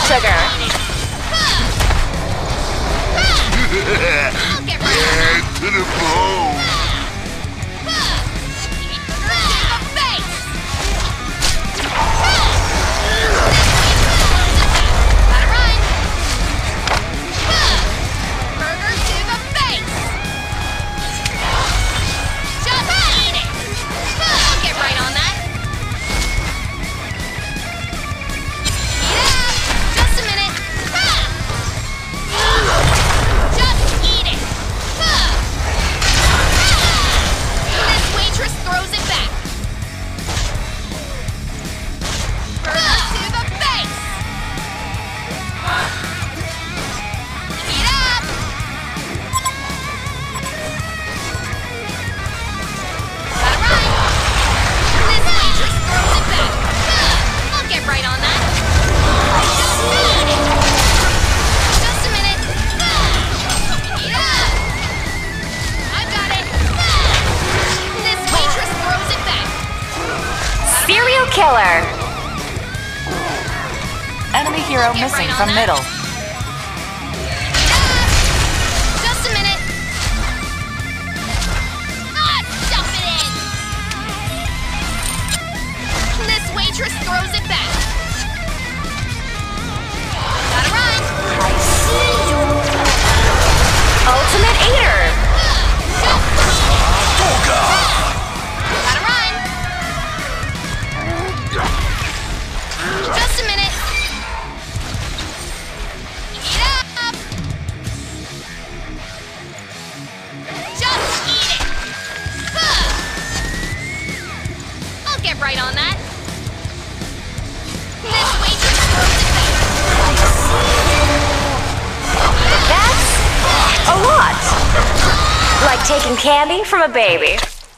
sugar. I'll get right on that. To the bone. Killer. Enemy hero missing from middle. Just a minute. Dump it in. This waitress throws it back. Gotta run. I see you. Ultimate Eater. Gotta run. Just a minute. Eat up. Just eat it. I'll get right on that. This waitress throws it back. That's a lot. Like taking candy from a baby.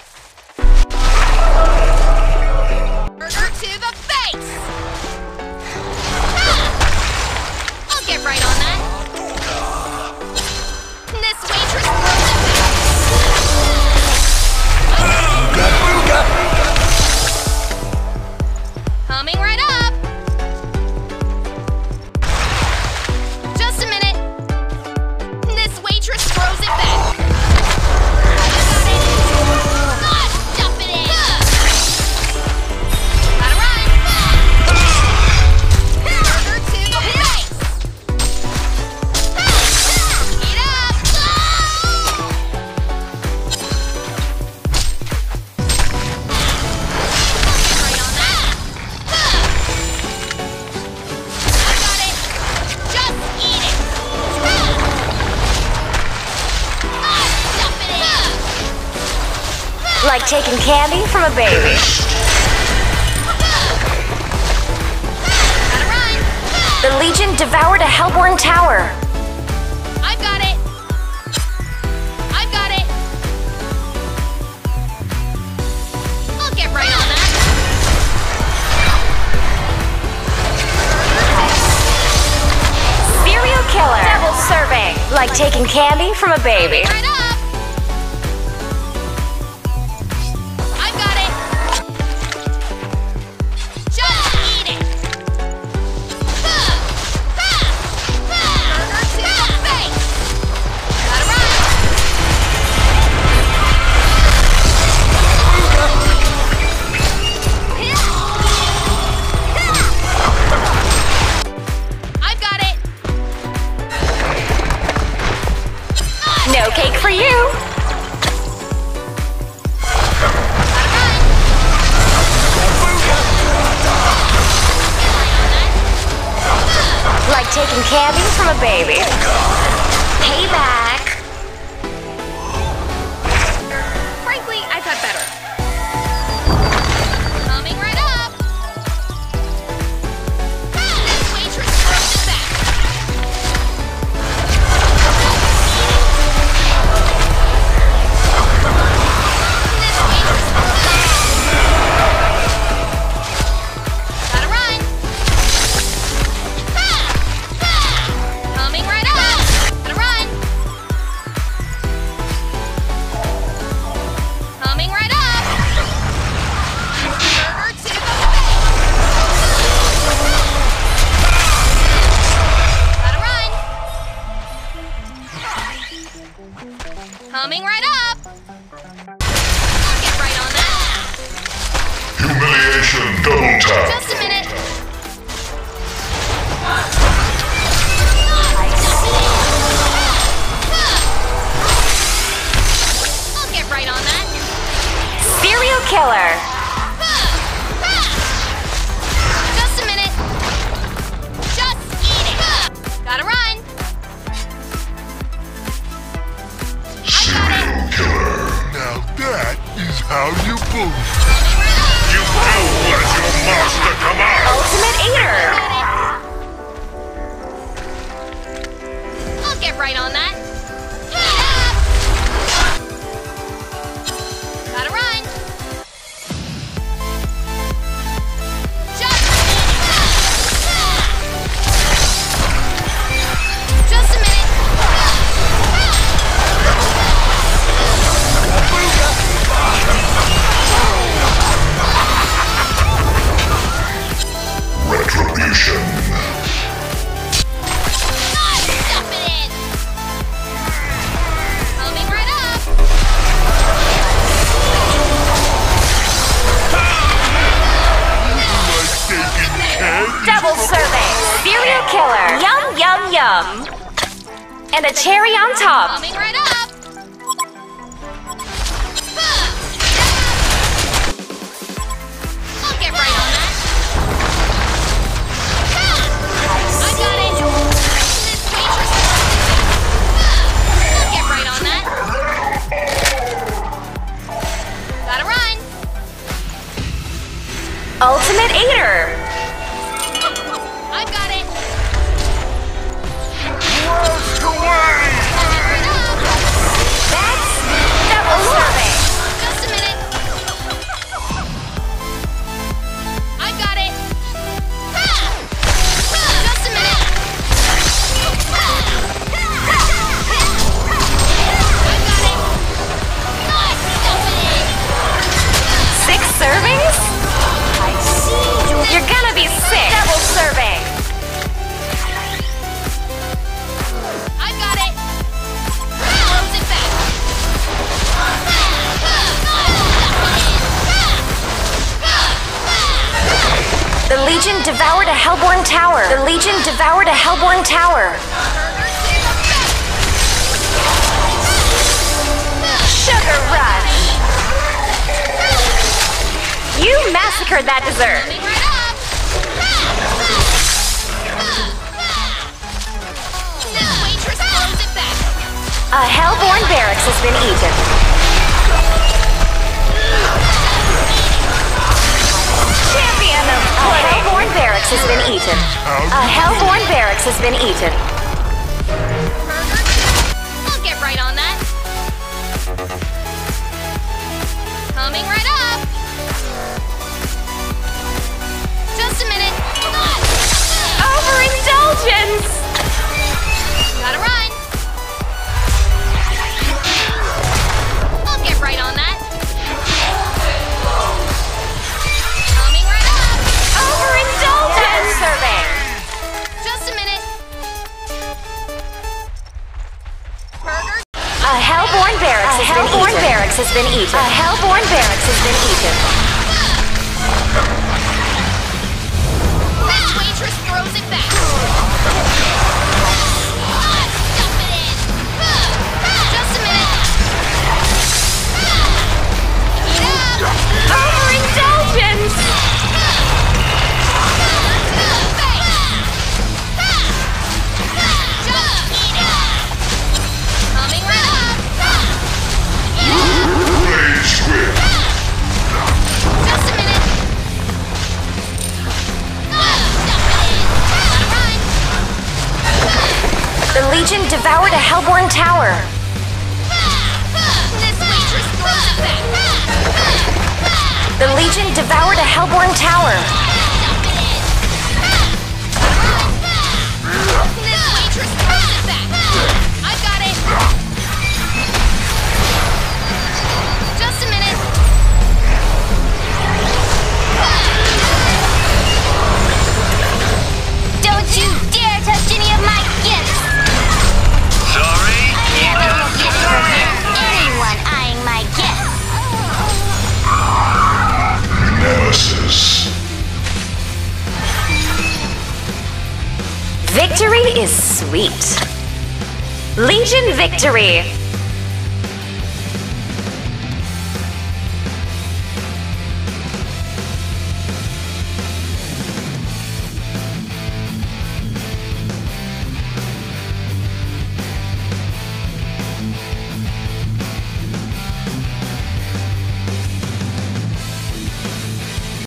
Burger to the face. I'll get right on that. This waitress throws it back. Coming right up. Just a minute. This waitress throws it back. Dump it in. Gotta run. Burger to the face. Eat up. Right on that. I got it. Just eat it. Dump it in. Like taking candy from a baby. Gotta run. The Legion devoured a Hellborn tower. I've got it. I've got it. I'll get right on that. Serial killer. Double serving. Like taking candy from a baby. Right up. I've got it. Just eat it. Burger to the face. Gotta run. I've got it. No cake for you. Gotta run. Like taking candy from a baby. Payback. Frankly, I've had better. Coming right up. This waitress throws it back. This waitress throws it back. Gotta run. Coming right up. Action double tap. Just a minute. I'll get right on that. Serial killer. Just a minute. Just eat it. Gotta run. Serial killer. Now that is how you boost. You will let your master come out. Ultimate Eater. I'll get right on that. Gotta run. Just a minute. Retribution. Stuff it in. Coming right up. Like taking candy. Double serving. Serial killer. Yum, yum, yum. And a cherry on top. Coming right up. I'll get right on that. I got it. This waitress. I'll get right on that. Gotta run. Ultimate Eater. I've got it. Blast away! Coming right up. That's double serving. Just a minute. I've got it. Just a minute. I've got it. Stuff it in. 6 servings? I see you. You're gonna be sick. Double serving. I've got it. Close it back. The Legion devoured a Hellborn tower. The Legion devoured a Hellborn tower. Sugar Rush. You massacred that dessert. Coming right up. This waitress close it back. A Hellborn barracks has been eaten. Champion of pudding. A Hellborn barracks has been eaten. A Hellborn barracks has been eaten. Burger. I'll get right on that. Coming right up. Just a minute. Overindulgence! Gotta run. I'll get right on that. Coming right up. Overindulgence! Serving. Just a minute. Burger. A Hellborn barracks has been eaten. Barracks has been eaten. A Hellborn barracks has been eaten. This waitress throws it back. Stuff it in. Just a minute. Eat up. Overindulgence! Just eat it. Coming right up. Rage quit. Just a minute. The Legion devoured a Hellborn tower. This waitress throws it back. The Legion devoured a Hellborn tower. This waitress throws it back. I've got it. Just a minute. Don't you dare touch any of my gifts. Sorry? Anyone eyeing my gifts. Nemesis. is sweet. Legion victory!